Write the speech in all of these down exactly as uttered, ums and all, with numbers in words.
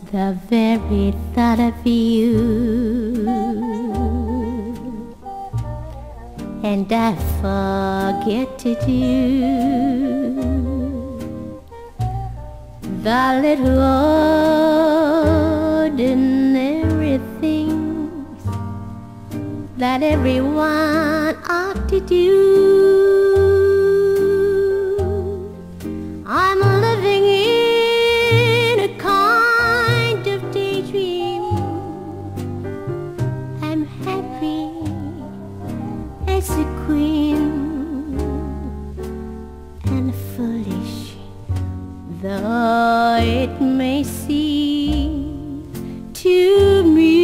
The very thought of you, and I forget to do the little ordinary things that everyone ought to do. I'm living in a kind of daydream. I'm happy as a queen and foolish though it may seem to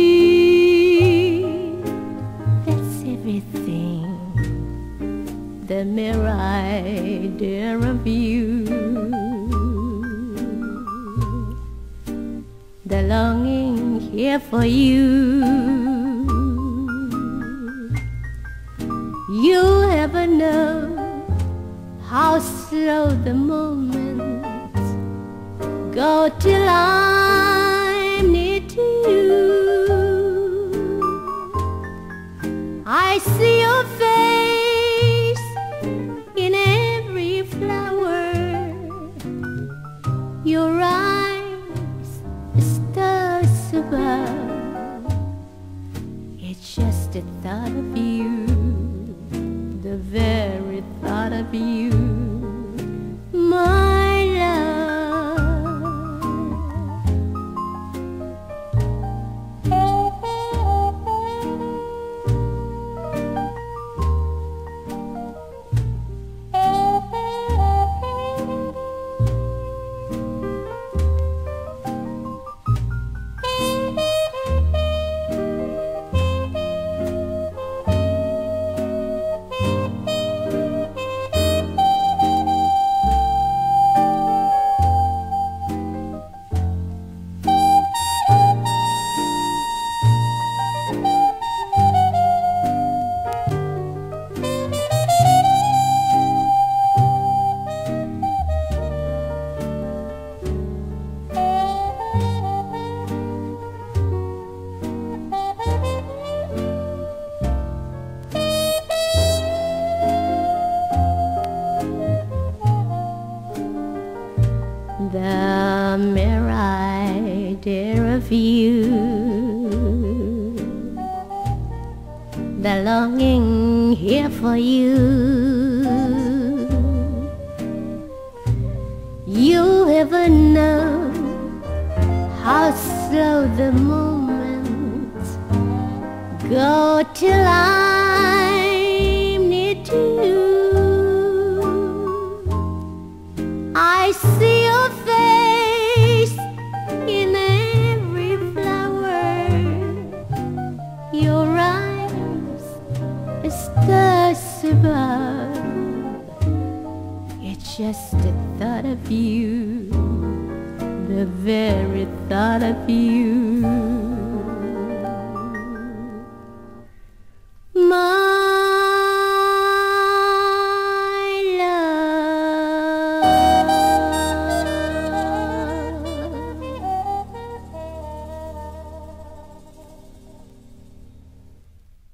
me. That's everything, the mere idea of you, the longing here for you. You ever know how slow the moments go till I'm near to you? I see your face in every flower, your eyes stars above. It's just the thought of you, the very thought of you, my love. The mere idea of you, the longing here for you. You ever know how slow the moments go till I'm near to you? I see your face in every flower, your eyes stars above. It's just the thought of you, the very thought of you.